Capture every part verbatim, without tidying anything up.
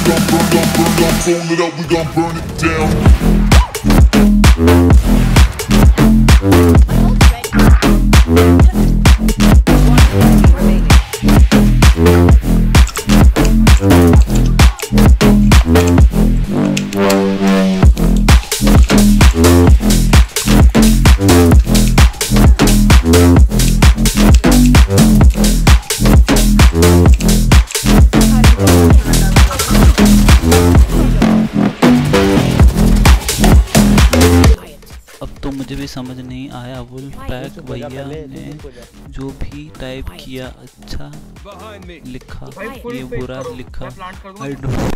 Fold it up, we gon' burn it down. मुझे भी समझ नहीं आया वुल्फपैक भैया ने जो भी टाइप किया अच्छा लिखा ये बुरा लिखा आई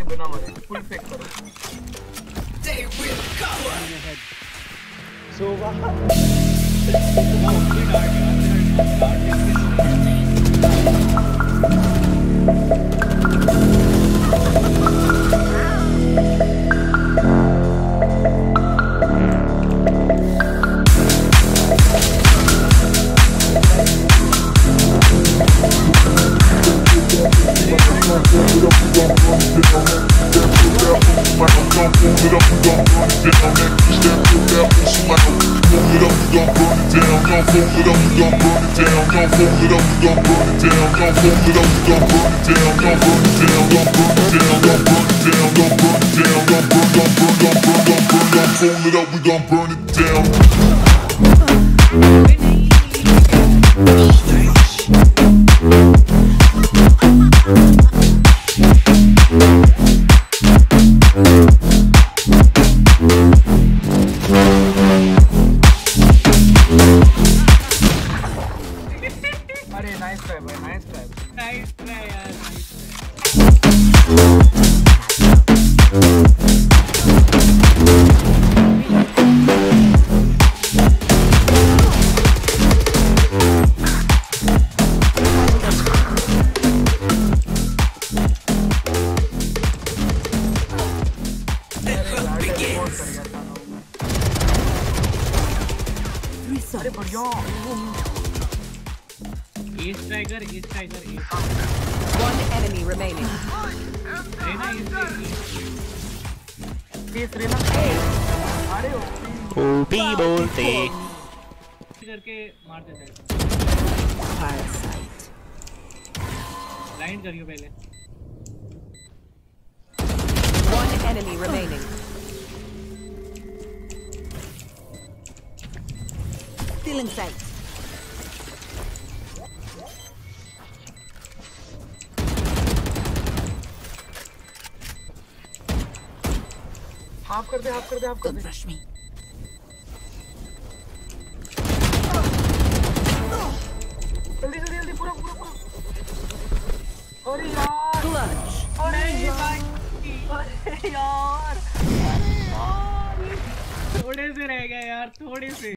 Fold it up, we gon' burn it down. अरे नाइस ट्राई भाई, नाइस ट्राई नाइस ट्राई यार। अरे बढ़िया Ace Tiger, Ace Tiger, Ace. One enemy remaining. Reyna, Ace, Ace Reyna. अरे ओपी बोलते करके मार देता है। Parasite. लाइन करियो पहले। One enemy remaining. Still in sight. Half कर दे, हाफ कर दे, हाफ कर दे। Rush me. जल्दी जल्दी जल्दी पूरा पूरा पूरा। अरे यार। Clutch. अरे यार। अरे यार। थोड़े से रह गए यार, थोड़े से।